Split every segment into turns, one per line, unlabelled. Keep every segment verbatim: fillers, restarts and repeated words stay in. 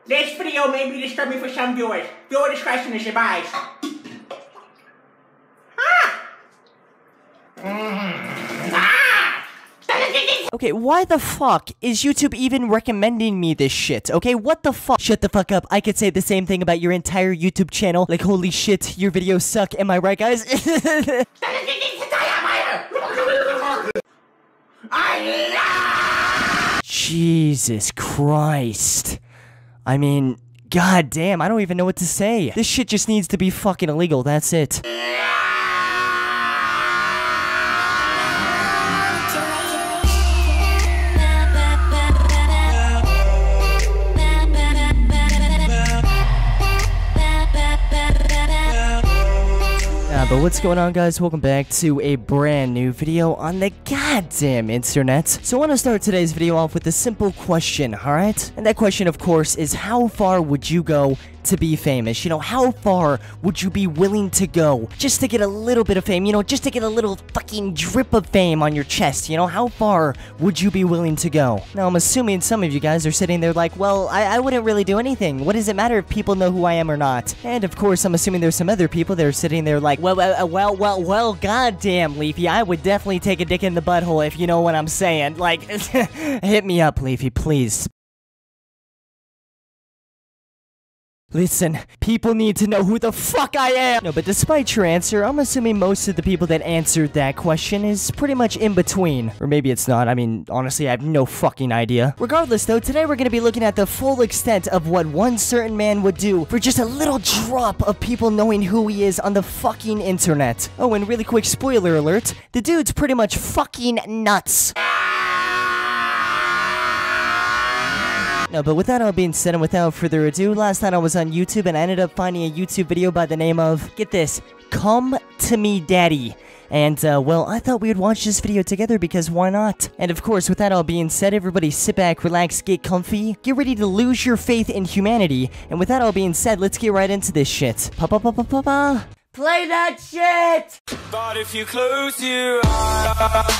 This video may be disturbing for some viewers. Viewer discretion is advised.
Okay, why the fuck is YouTube even recommending me this shit? Okay, what the fuck? Shut the fuck up. I could say the same thing about your entire YouTube channel. Like, holy shit, your videos suck. Am I right, guys? Jesus Christ. I mean, goddamn, I don't even know what to say. This shit just needs to be fucking illegal, that's it. But what's going on, guys? Welcome back to a brand new video on the goddamn internet. So I want to start today's video off with a simple question, alright? And that question, of course, is how far would you go to be famous? You know, how far would you be willing to go just to get a little bit of fame? You know, just to get a little fucking drip of fame on your chest, you know? How far would you be willing to go? Now, I'm assuming some of you guys are sitting there like, well, I, I wouldn't really do anything. What does it matter if people know who I am or not? And, of course, I'm assuming there's some other people that are sitting there like, well, well, well, well, well, goddamn, Leafy, I would definitely take a dick in the butthole if you know what I'm saying. Like, hit me up, Leafy, please. Listen, people need to know who the fuck I am! No, but despite your answer, I'm assuming most of the people that answered that question is pretty much in between. Or maybe it's not, I mean, honestly, I have no fucking idea. Regardless, though, today we're gonna be looking at the full extent of what one certain man would do for just a little drop of people knowing who he is on the fucking internet. Oh, and really quick spoiler alert, the dude's pretty much fucking nuts. No, but with that all being said and without further ado, last night I was on YouTube and I ended up finding a YouTube video by the name of, get this, Come to Me Daddy. And, uh, well, I thought we would watch this video together because why not? And of course, with that all being said, everybody sit back, relax, get comfy, get ready to lose your faith in humanity. And with that all being said, let's get right into this shit. Pa-pa-pa-pa-pa-pa. Play that shit!
But if you close your eyes.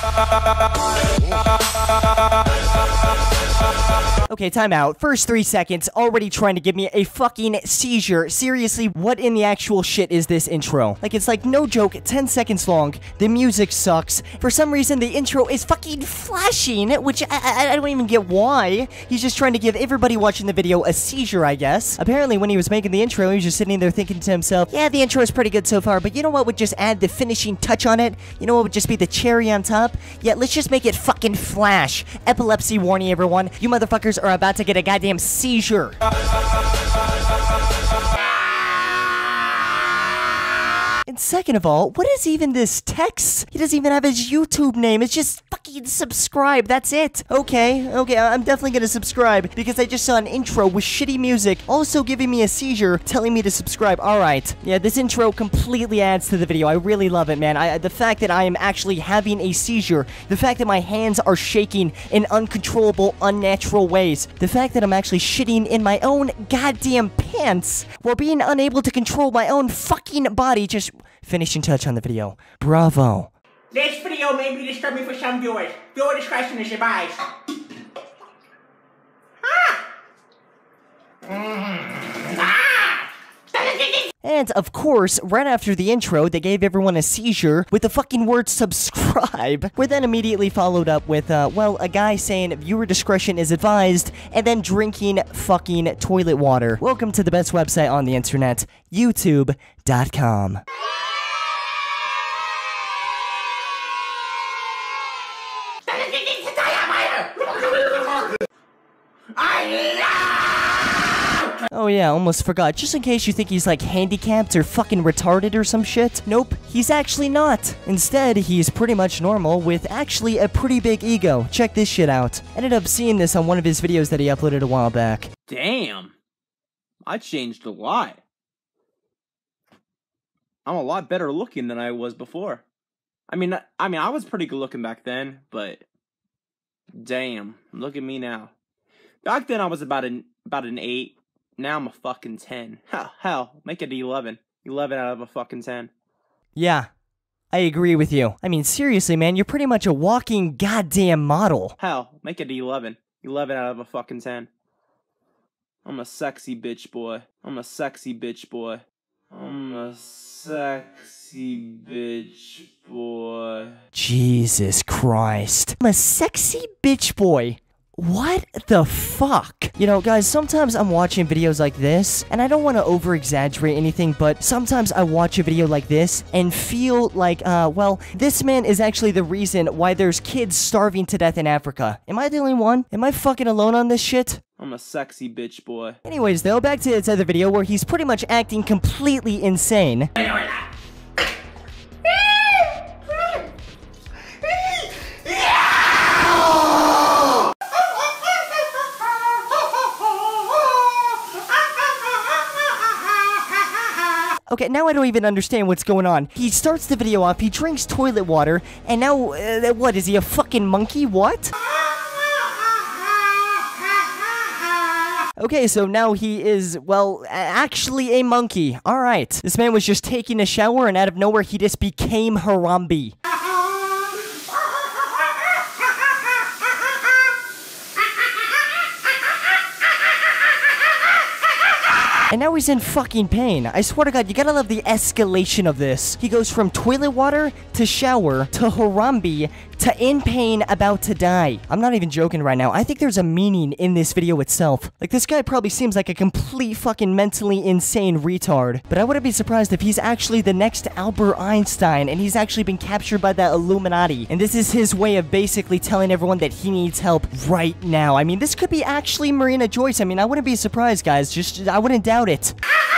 Okay, time out. First three seconds, already trying to give me a fucking seizure. Seriously, what in the actual shit is this intro? Like, it's like, no joke, ten seconds long. The music sucks. For some reason, the intro is fucking flashing, which I, I, I don't even get why. He's just trying to give everybody watching the video a seizure, I guess. Apparently, when he was making the intro, he was just sitting there thinking to himself, yeah, the intro is pretty good so far, but you know what would just add the finishing touch on it? You know what would just be the cherry on top? Yeah, let's just make it fucking flash. Epilepsy warning, everyone. You motherfuckers are about to get a goddamn seizure. And second of all, what is even this text? He doesn't even have his YouTube name. It's just fucking subscribe. That's it. Okay, okay, I'm definitely gonna subscribe because I just saw an intro with shitty music also giving me a seizure telling me to subscribe. Alright. Yeah, this intro completely adds to the video. I really love it, man. I, the fact that I am actually having a seizure, the fact that my hands are shaking in uncontrollable, unnatural ways, the fact that I'm actually shitting in my own goddamn pants while being unable to control my own fucking body, just finishing touch on the video. Bravo.
This video may be disturbing for some viewers. Viewer discretion is advised.
And, of course, right after the intro, they gave everyone a seizure with the fucking word subscribe. We're then immediately followed up with, uh, well, a guy saying viewer discretion is advised, and then drinking fucking toilet water. Welcome to the best website on the internet, YouTube dot com. Oh yeah, almost forgot. Just in case you think he's like handicapped or fucking retarded or some shit. Nope, he's actually not. Instead, he's pretty much normal with actually a pretty big ego. Check this shit out. Ended up seeing this on one of his videos that he uploaded a while back.
Damn. I changed a lot. I'm a lot better looking than I was before. I mean, I mean, I was pretty good looking back then, but damn, look at me now. Back then I was about an about an eight. Now I'm a fucking ten. Hell, hell, make it eleven. eleven out of a fucking ten.
Yeah, I agree with you. I mean, seriously, man, you're pretty much a walking goddamn model.
Hell, make it eleven. eleven out of a fucking ten. I'm a sexy bitch boy. I'm a sexy bitch boy. I'm a sexy bitch boy.
Jesus Christ. I'm a sexy bitch boy. What the fuck? You know, guys, sometimes I'm watching videos like this, and I don't want to over-exaggerate anything, but sometimes I watch a video like this and feel like, uh, well, this man is actually the reason why there's kids starving to death in Africa. Am I the only one? Am I fucking alone on this shit?
I'm a sexy bitch boy.
Anyways, though, back to this other video where he's pretty much acting completely insane. Okay, now I don't even understand what's going on. He starts the video off, he drinks toilet water, and now, uh, what, is he a fucking monkey? What? Okay, so now he is, well, actually a monkey. Alright. This man was just taking a shower, and out of nowhere, he just became Harambe. And now he's in fucking pain. I swear to God, you gotta love the escalation of this. He goes from toilet water to shower to Harambe to in pain about to die. I'm not even joking right now. I think there's a meaning in this video itself. Like, this guy probably seems like a complete fucking mentally insane retard. But I wouldn't be surprised if he's actually the next Albert Einstein and he's actually been captured by the Illuminati. And this is his way of basically telling everyone that he needs help right now. I mean, this could be actually Marina Joyce. I mean, I wouldn't be surprised, guys. Just, I wouldn't doubt it.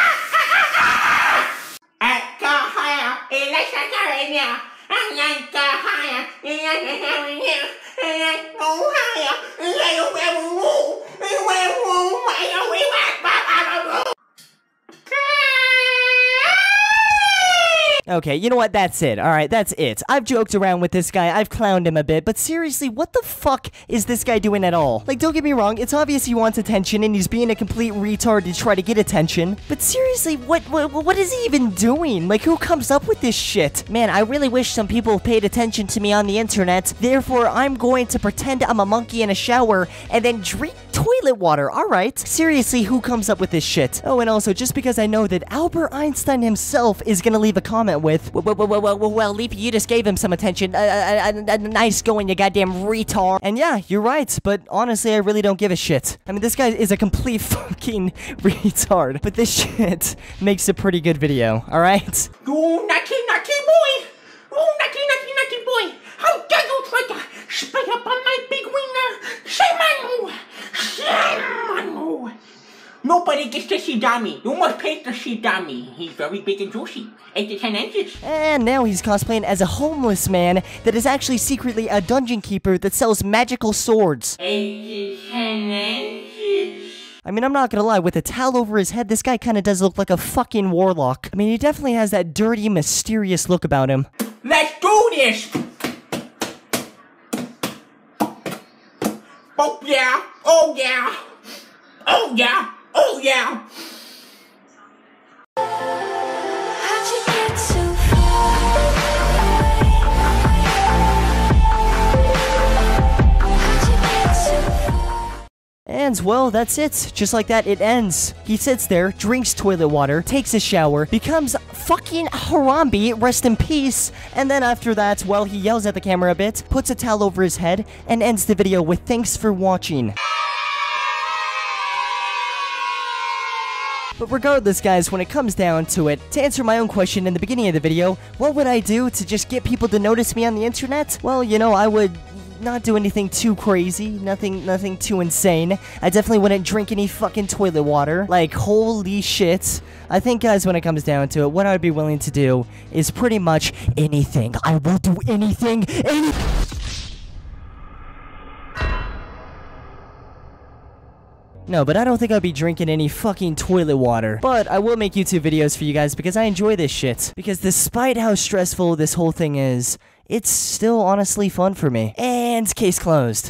Okay, you know what? That's it. Alright, that's it. I've joked around with this guy, I've clowned him a bit, but seriously, what the fuck is this guy doing at all? Like, don't get me wrong, it's obvious he wants attention, and he's being a complete retard to try to get attention, but seriously, what, what, what is he even doing? Like, who comes up with this shit? Man, I really wish some people paid attention to me on the internet, therefore, I'm going to pretend I'm a monkey in a shower, and then drink toilet water. Alright. Seriously, who comes up with this shit? Oh, and also, just because I know that Albert Einstein himself is gonna leave a comment with, well, well, well, well, well Leafy, you just gave him some attention. Uh, uh, uh, uh, nice going, you goddamn retard. And yeah, you're right, but honestly, I really don't give a shit. I mean, this guy is a complete fucking retard, but this shit makes a pretty good video, alright?
You naughty, naughty boy! Oh, naughty, naughty, naughty boy! How dare you try to spit up on my big wiener? Shame on you! Shame on you! Nobody gets to see Dummy. You must pay to see Dummy. He's very big and juicy. eight to ten inches.
And now he's cosplaying as a homeless man that is actually secretly a dungeon keeper that sells magical swords.
eight to ten inches.
I mean, I'm not gonna lie, with a towel over his head, this guy kinda does look like a fucking warlock. I mean, he definitely has that dirty, mysterious look about him.
Let's do this! Oh yeah! Oh yeah! Oh yeah! Oh yeah!
How'd you get so far? How'd you get so far?
And, well, that's it. Just like that, it ends. He sits there, drinks toilet water, takes a shower, becomes fucking Harambe, rest in peace, and then after that, well, he yells at the camera a bit, puts a towel over his head, and ends the video with thanks for watching. But regardless, guys, when it comes down to it, to answer my own question in the beginning of the video, what would I do to just get people to notice me on the internet? Well, you know, I would not do anything too crazy, nothing nothing too insane. I definitely wouldn't drink any fucking toilet water. Like, holy shit. I think, guys, when it comes down to it, what I'd be willing to do is pretty much anything. I will do anything, anything. No, but I don't think I'll be drinking any fucking toilet water. But I will make YouTube videos for you guys because I enjoy this shit. Because despite how stressful this whole thing is, it's still honestly fun for me. And case closed.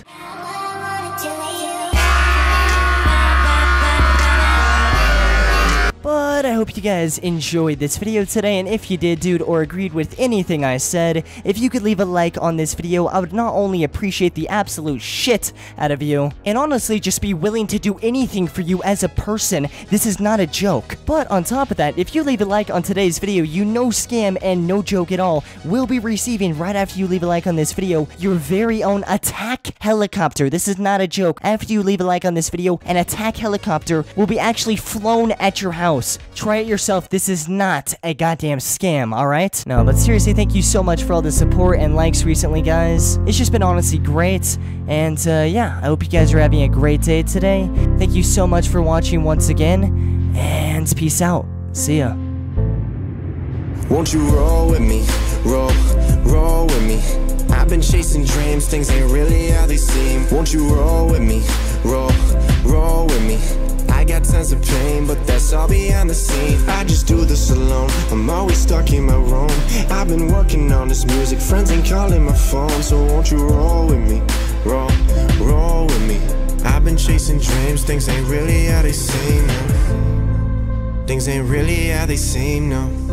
But I hope you guys enjoyed this video today, and if you did, dude, or agreed with anything I said, if you could leave a like on this video, I would not only appreciate the absolute shit out of you, and honestly just be willing to do anything for you as a person. This is not a joke. But on top of that, if you leave a like on today's video, you no scam and no joke at all will be receiving, right after you leave a like on this video, your very own attack helicopter. This is not a joke. After you leave a like on this video, an attack helicopter will be actually flown at your house. Try it yourself. This is not a goddamn scam, alright? No, but seriously, thank you so much for all the support and likes recently, guys. It's just been honestly great. And uh, yeah, I hope you guys are having a great day today. Thank you so much for watching once again, and peace out. See ya.
Won't you roll with me, roll, roll with me. I've been chasing dreams, things ain't really how they seem. Won't you roll with me, roll, roll with me. I got tons of pain, but that's all behind the scene. I just do this alone, I'm always stuck in my room. I've been working on this music, friends ain't calling my phone. So won't you roll with me, roll, roll with me. I've been chasing dreams, things ain't really how they seem, no. Things ain't really how they seem, no.